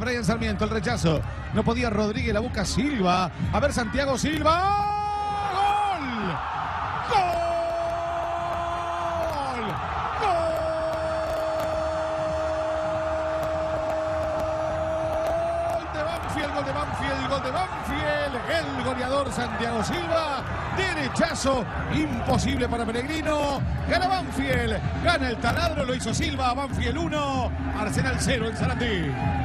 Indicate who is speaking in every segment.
Speaker 1: Brian Sarmiento, el rechazo. No podía Rodríguez, la busca Silva. A ver, Santiago Silva. Gol de Banfield, el goleador Santiago Silva, derechazo, imposible para Pellegrino, gana Banfield, gana el taladro, lo hizo Silva, Banfield 1, Arsenal 0 en Sarandí.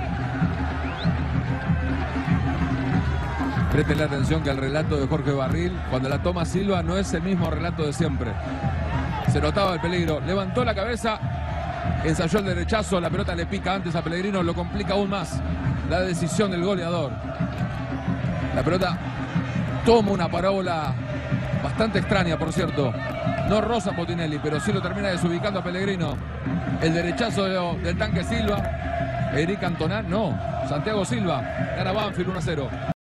Speaker 2: Presten la atención que el relato de Jorge Barril, cuando la toma Silva, no es el mismo relato de siempre. Se notaba el peligro, levantó la cabeza, ensayó el derechazo, la pelota le pica antes a Pellegrino, lo complica aún más la decisión del goleador. La pelota toma una parábola bastante extraña, por cierto. No roza Botinelli, pero sí lo termina desubicando a Pellegrino. El derechazo del tanque Silva. Eric Cantona, no. Santiago Silva. Gana Banfield 1-0.